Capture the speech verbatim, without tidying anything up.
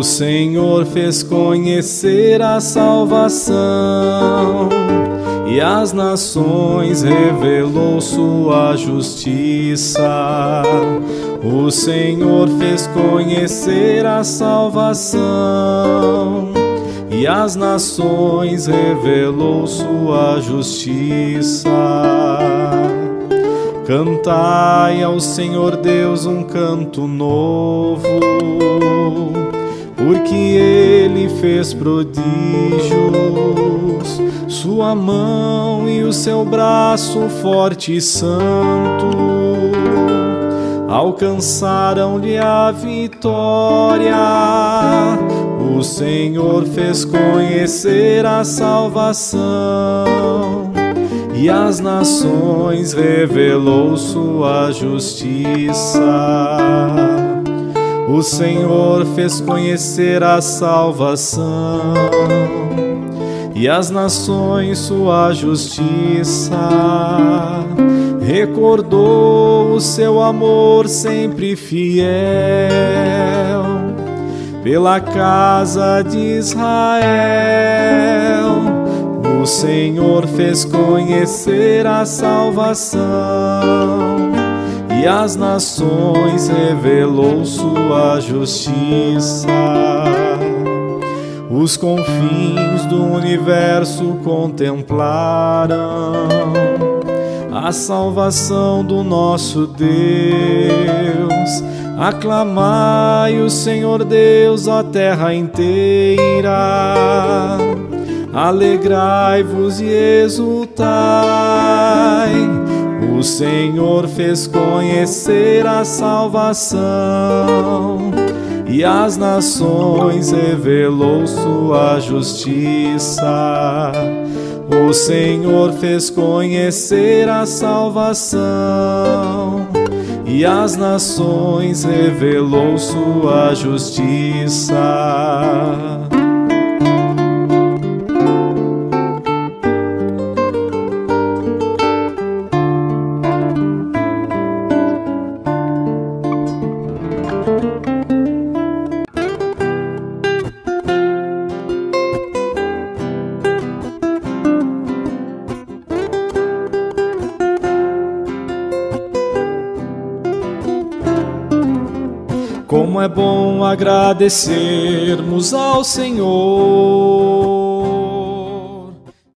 O Senhor fez conhecer a salvação, e às nações revelou sua justiça. O Senhor fez conhecer a salvação, e às nações revelou sua justiça. Cantai ao Senhor Deus um canto novo, porque Ele fez prodígios. Sua mão e o seu braço forte e santo alcançaram-lhe a vitória. O Senhor fez conhecer a salvação, e às nações revelou sua justiça. O Senhor fez conhecer a salvação, e às nações sua justiça. Recordou o seu amor sempre fiel pela casa de Israel. O Senhor fez conhecer a salvação, e às nações revelou sua justiça. Os confins do universo contemplaram a salvação do nosso Deus. Aclamai o Senhor Deus, ó terra inteira. Alegrai-vos e exultai. O Senhor fez conhecer a salvação, e às nações revelou sua justiça. O Senhor fez conhecer a salvação, e às nações revelou sua justiça. Como é bom agradecermos ao Senhor